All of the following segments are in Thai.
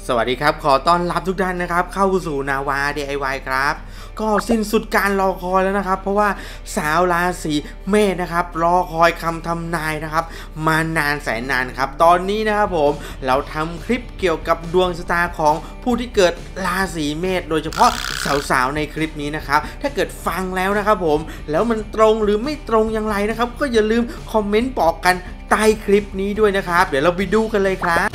สวัสดีครับขอต้อนรับทุกท่านนะครับเข้าสู่นาวา DIY ครับก็สิ้นสุดการรอคอยแล้วนะครับเพราะว่าสาวราศีเมษนะครับรอคอยคำทำนายนะครับมานานแสนนานครับตอนนี้นะครับผมเราทำคลิปเกี่ยวกับดวงชะตาของผู้ที่เกิดราศีเมษโดยเฉพาะสาวๆในคลิปนี้นะครับถ้าเกิดฟังแล้วนะครับผมแล้วมันตรงหรือไม่ตรงอย่างไรนะครับก็อย่าลืมคอมเมนต์บอกกันใต้คลิปนี้ด้วยนะครับเดี๋ยวเราไปดูกันเลยครับ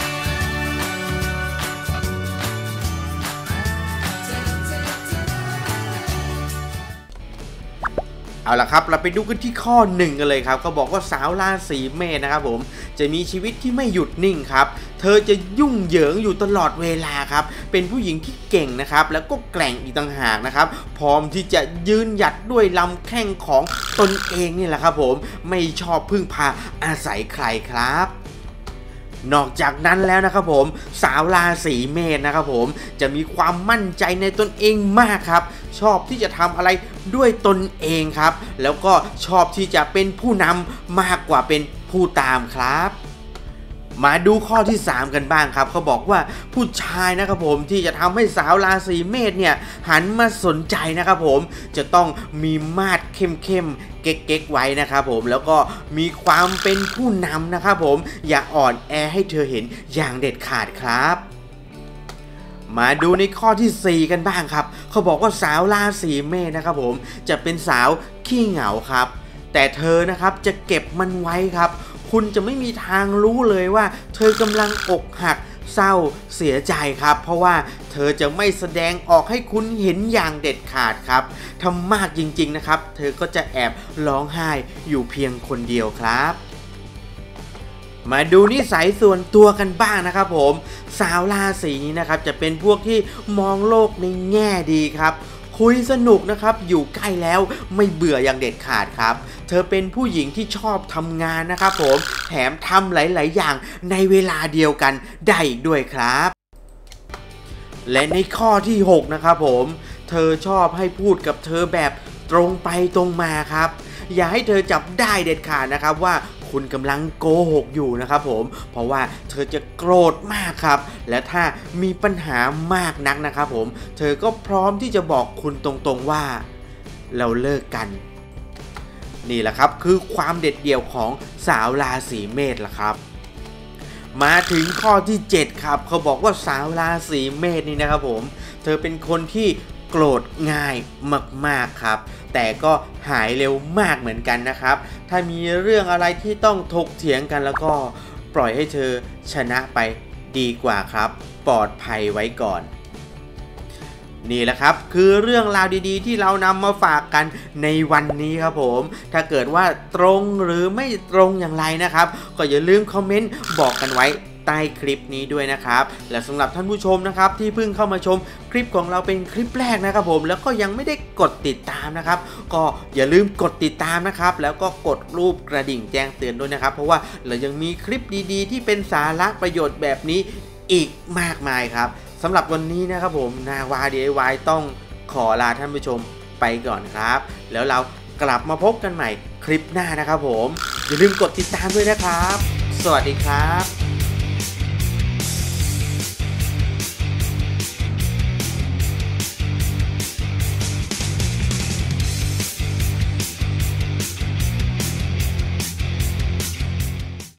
เอาล่ะครับเราไปดูกันที่ข้อ1กันเลยครับเขาบอกว่าสาวราศีเมษนะครับผมจะมีชีวิตที่ไม่หยุดนิ่งครับเธอจะยุ่งเหยิงอยู่ตลอดเวลาครับเป็นผู้หญิงที่เก่งนะครับแล้วก็แกร่งอีกต่างหากนะครับพร้อมที่จะยืนหยัดด้วยลำแข้งของตนเองนี่แหละครับผมไม่ชอบพึ่งพาอาศัยใครครับนอกจากนั้นแล้วนะครับผมสาวราศีเมษนะครับผมจะมีความมั่นใจในตนเองมากครับชอบที่จะทำอะไรด้วยตนเองครับแล้วก็ชอบที่จะเป็นผู้นำมากกว่าเป็นผู้ตามครับมาดูข้อที่3กันบ้างครับเขาบอกว่าผู้ชายนะครับผมที่จะทำให้สาวราศีเมษเนี่ยหันมาสนใจนะครับผมจะต้องมีมาดเข้มเก๊กๆไว้นะครับผมแล้วก็มีความเป็นผู้นำนะครับผมอย่าอ่อนแอให้เธอเห็นอย่างเด็ดขาดครับมาดูในข้อที่4กันบ้างครับเขาบอกว่าสาวราศีเมษนะครับผมจะเป็นสาวขี้เหงาครับแต่เธอนะครับจะเก็บมันไว้ครับคุณจะไม่มีทางรู้เลยว่าเธอกำลังอกหักเศร้าเสียใจครับเพราะว่าเธอจะไม่แสดงออกให้คุณเห็นอย่างเด็ดขาดครับทำมากจริงๆนะครับเธอก็จะแอบร้องไห้อยู่เพียงคนเดียวครับมาดูนิสัยส่วนตัวกันบ้างนะครับผมสาวราศีนี้นะครับจะเป็นพวกที่มองโลกในแง่ดีครับคุยสนุกนะครับอยู่ใกล้แล้วไม่เบื่ออย่างเด็ดขาดครับเธอเป็นผู้หญิงที่ชอบทำงานนะครับผมแถมทำหลายๆอย่างในเวลาเดียวกันได้อีกด้วยครับและในข้อที่6นะครับผมเธอชอบให้พูดกับเธอแบบตรงไปตรงมาครับอย่าให้เธอจับได้เด็ดขาดนะครับว่าคุณกำลังโกหกอยู่นะครับผมเพราะว่าเธอจะโกรธมากครับและถ้ามีปัญหามากนักนะครับผมเธอก็พร้อมที่จะบอกคุณตรงๆว่าเราเลิกกันนี่แหละครับคือความเด็ดเดี่ยวของสาวราศีเมษล่ะครับมาถึงข้อที่7ครับเขาบอกว่าสาวราศีเมษนี่นะครับผมเธอเป็นคนที่โกรธง่ายมากๆครับแต่ก็หายเร็วมากเหมือนกันนะครับถ้ามีเรื่องอะไรที่ต้องถกเถียงกันแล้วก็ปล่อยให้เธอชนะไปดีกว่าครับปลอดภัยไว้ก่อนนี่แหละครับคือเรื่องราวดีๆที่เรานำมาฝากกันในวันนี้ครับผมถ้าเกิดว่าตรงหรือไม่ตรงอย่างไรนะครับก็อย่าลืมคอมเมนต์บอกกันไว้ใต้คลิปนี้ด้วยนะครับและสำหรับท่านผู้ชมนะครับที่เพิ่งเข้ามาชมคลิปของเราเป็นคลิปแรกนะครับผมแล้วก็ยังไม่ได้กดติดตามนะครับก็อย่าลืมกดติดตามนะครับแล้วก็กดรูปกระดิ่งแจ้งเตือนด้วยนะครับเพราะว่าเรายังมีคลิปดีๆที่เป็นสาระประโยชน์แบบนี้อีกมากมายครับสำหรับวันนี้นะครับผมนาวา DIY ต้องขอลาท่านผู้ชมไปก่อนครับแล้วเรากลับมาพบกันใหม่คลิปหน้านะครับผมอย่าลืมกดติดตามด้วยนะครับสวัสดีครับ